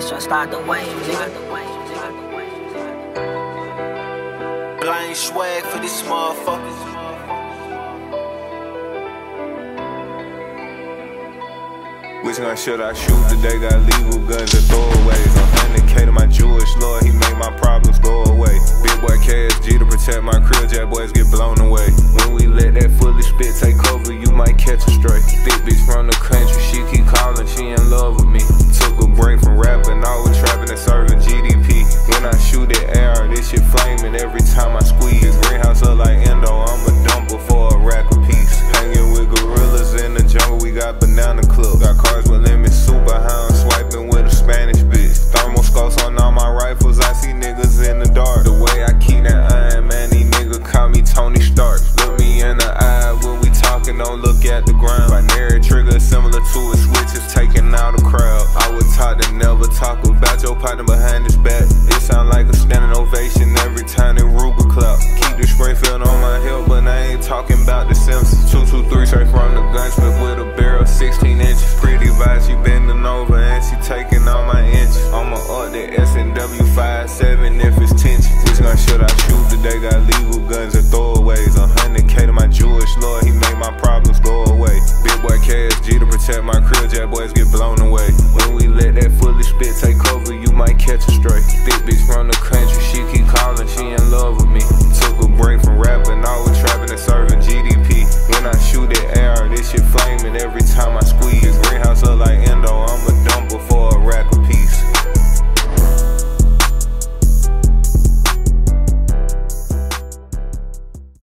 Let's just start the wave, nigga. Blind swag for these motherfuckers. Which gun should I shoot today? Got legal guns and throwaways. 100K to my Jewish lord, he made my problems go away. Big boy KSG to protect my crib, jack boys get blown away. When we let that fully spit take cover, you might catch a stray. Thick bitch from the country, she keep calling, she in love with me. Took a break from rapping, all with trapping and serving GDP. When I shoot it air, this shit flaming every time I squeeze. Greenhouse up like Endo, I'm a dumper for a rack of peace. Hanging with gorillas in the jungle, we got banana club. Got cars with limits, super hound, swiping with a Spanish bitch. Thermoscopes on all my rifles, I see niggas in the dark. The way I keep that iron, man, these niggas call me Tony Stark. Look me in the eye when we talking, don't look at the ground. Binary trigger similar to a switch, is taking out a crowd. I was taught to never talk about your partner behind his back. It sound like a standing ovation every time they Ruger clap. Keep the spray field on my hip, but I ain't talking about the Simpsons. 223 straight from the gunsmith with a barrel 16 inches. Pretty vibes, she bending over and she taking all my inches. I'ma up the S&W 57 if it's tension. Which gun should I shoot today? Got legal guns and throwaways. 100K to my Jewish lord, he made my problems go away. Big boy KSG to protect my crib, jack boys get blown away. When we let that fully spit take cover, you might catch a stray. Thick bitch from the country, she keep calling, she in love with me.